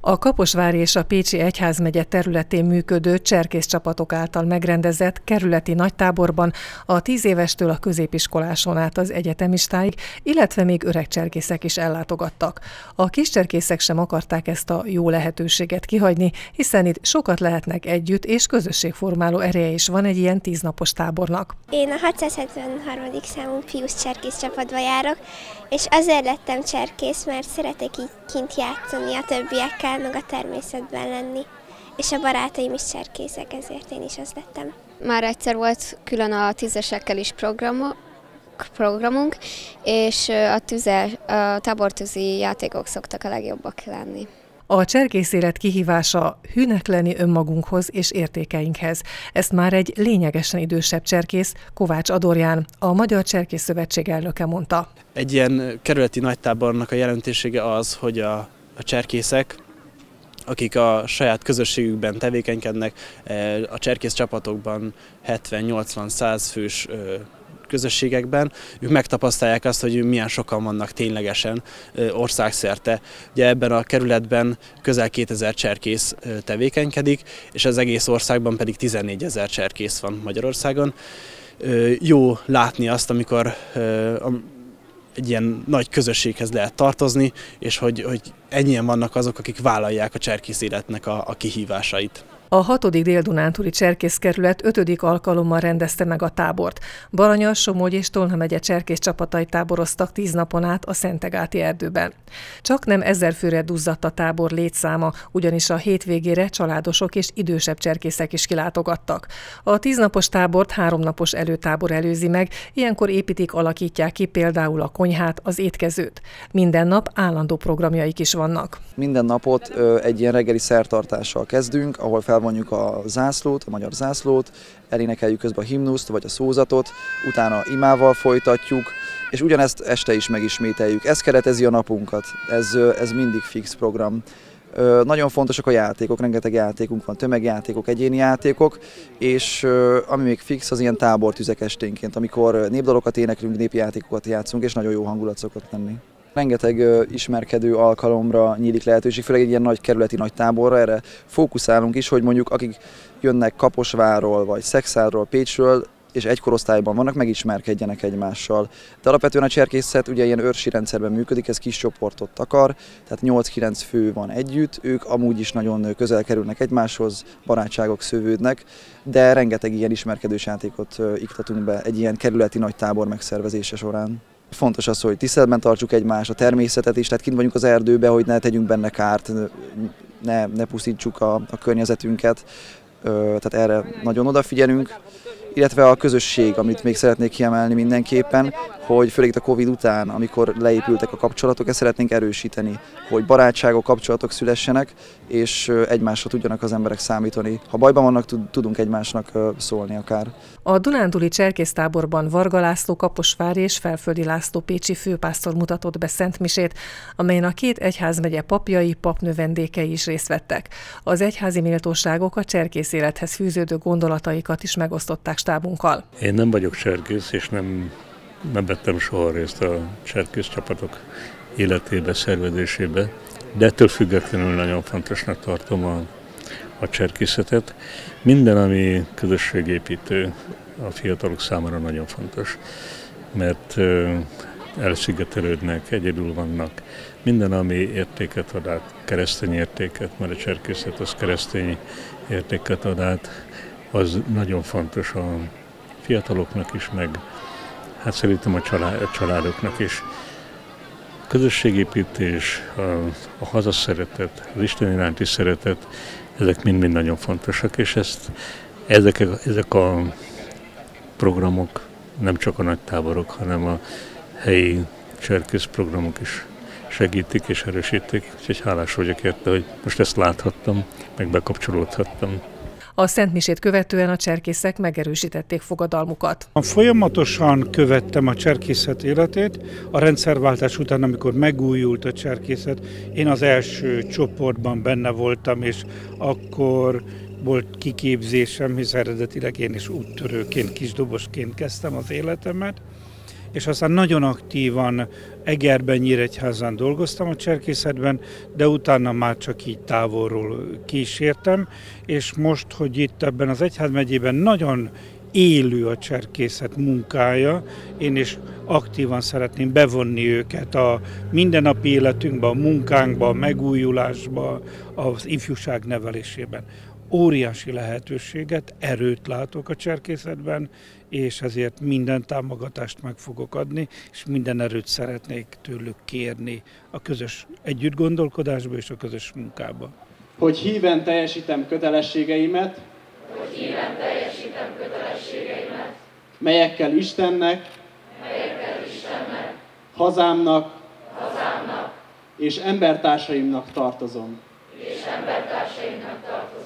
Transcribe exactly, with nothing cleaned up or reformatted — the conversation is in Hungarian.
A Kaposvári és a Pécsi Egyházmegye területén működő cserkészcsapatok által megrendezett kerületi nagytáborban a tíz évestől a középiskoláson át az egyetemistáig, illetve még öreg cserkészek is ellátogattak. A kis cserkészek sem akarták ezt a jó lehetőséget kihagyni, hiszen itt sokat lehetnek együtt, és közösségformáló ereje is van egy ilyen tíznapos tábornak. Én a hatszázhetvenharmadik számú fiús cserkész csapatba járok, és azért lettem cserkész, mert szeretek így kint játszani a többiekkel, meg a természetben lenni. És a barátaim is cserkészek, ezért én is az lettem. Már egyszer volt külön a tízesekkel is programok, programunk, és a, tüze, a tábortűzi játékok szoktak a legjobbak lenni. A cserkész élet kihívása hűnek lenni önmagunkhoz és értékeinkhez. Ezt már egy lényegesen idősebb cserkész, Kovács Adorján, a Magyar Cserkész Szövetség elnöke mondta. Egy ilyen kerületi nagytábornak a jelentősége az, hogy a, a cserkészek, akik a saját közösségükben tevékenykednek, a cserkész csapatokban hetven-nyolcvan-száz fős közösségekben, ők megtapasztalják azt, hogy milyen sokan vannak ténylegesen országszerte. Ugye ebben a kerületben közel kétezer cserkész tevékenykedik, és az egész országban pedig tizennégyezer cserkész van Magyarországon. Jó látni azt, amikor egy ilyen nagy közösséghez lehet tartozni, és hogy, hogy ennyien vannak azok, akik vállalják a cserkész életnek a, a kihívásait. A hatodik dél-dunántúli cserkészkerület ötödik alkalommal rendezte meg a tábort. Baranyas, Somogy és Tolna megye cserkész csapatai táboroztak tíz napon át a Szentegáti erdőben. Csak nem ezer főre duzzadt a tábor létszáma, ugyanis a hétvégére családosok és idősebb cserkészek is kilátogattak. A tíznapos tábort háromnapos előtábor előzi meg, ilyenkor építik, alakítják ki például a konyhát, az étkezőt. Minden nap állandó programjaik is vannak. Minden napot egy ilyen reggeli szertartással kezdünk, ahol fel Elvonjuk a zászlót, a magyar zászlót, elénekeljük közben a himnuszt vagy a szózatot, utána imával folytatjuk, és ugyanezt este is megismételjük. Ez keretezi a napunkat, ez, ez mindig fix program. Nagyon fontosak a játékok, rengeteg játékunk van, tömegjátékok, egyéni játékok, és ami még fix, az ilyen tábortüzek esténként, amikor népdalokat éneklünk, népi játékokat játszunk, és nagyon jó hangulat szokott lenni. Rengeteg ismerkedő alkalomra nyílik lehetőség, főleg egy ilyen nagy kerületi nagy táborra, erre fókuszálunk is, hogy mondjuk akik jönnek Kaposvárról, vagy Szekszárról, Pécsről, és egy korosztályban vannak, megismerkedjenek egymással. De alapvetően a cserkészet ugye ilyen őrsi rendszerben működik, ez kis csoportot akar, tehát nyolc-kilenc fő van együtt, ők amúgy is nagyon közel kerülnek egymáshoz, barátságok szövődnek, de rengeteg ilyen ismerkedős játékot iktatunk be egy ilyen kerületi nagy tábor megszervezése során. Fontos az, hogy tiszteletben tartsuk egymást, a természetet is, tehát kint vagyunk az erdőbe, hogy ne tegyünk benne kárt, ne, ne pusztítsuk a, a környezetünket, tehát erre nagyon odafigyelünk. Illetve a közösség, amit még szeretnék kiemelni mindenképpen, hogy főleg a Covid után, amikor leépültek a kapcsolatok, ezt szeretnénk erősíteni, hogy barátságok, kapcsolatok szülessenek, és egymásra tudjanak az emberek számítani. Ha bajban vannak, tudunk egymásnak szólni akár. A dunántúli cserkésztáborban Varga László kaposvári és Felföldi László pécsi főpásztor mutatott be szentmisét, amelyen a két egyházmegye papjai, papnövendékei is részt vettek. Az egyházi méltóságok a cserkész élethez fűződő gondolataikat is megosztották stábunkkal. Én nem vagyok cserkész, és nem, nem vettem soha részt a cserkész csapatok életébe, szervezésébe, de ettől függetlenül nagyon fontosnak tartom a, a cserkészetet. Minden, ami közösségépítő, a fiatalok számára nagyon fontos, mert elszigetelődnek, egyedül vannak. Minden, ami értéket ad át, keresztény értéket, mert a cserkészet az keresztény értéket ad át, az nagyon fontos a fiataloknak is, meg hát szerintem a, család, a családoknak is. A közösségépítés, a, a hazaszeretet, az Isten iránti szeretet, ezek mind-mind nagyon fontosak, és ezt, ezek, ezek a programok, nem csak a nagy táborok, hanem a helyi cserkész programok is segítik és erősítik, úgyhogy hálás vagyok érte, hogy most ezt láthattam, meg bekapcsolódhattam. A szentmisét követően a cserkészek megerősítették fogadalmukat. Folyamatosan követtem a cserkészet életét. A rendszerváltás után, amikor megújult a cserkészet, én az első csoportban benne voltam, és akkor volt kiképzésem, hisz eredetileg én is úttörőként, kisdobosként kezdtem az életemet. és aztán nagyon aktívan Egerben, Nyíregyházán dolgoztam a cserkészetben, de utána már csak így távolról kísértem, és most, hogy itt ebben az egyházmegyében nagyon élő a cserkészet munkája, én is aktívan szeretném bevonni őket a mindennapi életünkbe, a munkánkba, a megújulásba, az ifjúság nevelésében. Óriási lehetőséget, erőt látok a cserkészetben, és ezért minden támogatást meg fogok adni, és minden erőt szeretnék tőlük kérni a közös együttgondolkodásba és a közös munkába. Hogy híven teljesítem kötelességeimet, hogy híven teljesítem kötelességeimet, melyekkel Istennek, melyekkel Istennek, hazámnak, hazámnak és embertársaimnak tartozom. és embertársaimnak tartozom.